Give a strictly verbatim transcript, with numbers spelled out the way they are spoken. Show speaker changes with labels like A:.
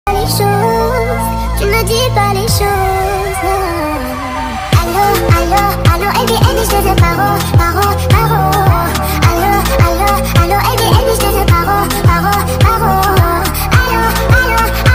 A: Les choses, tu ne dis pas les choses. Allô, allô, allô, et bien, et je te paro, paro.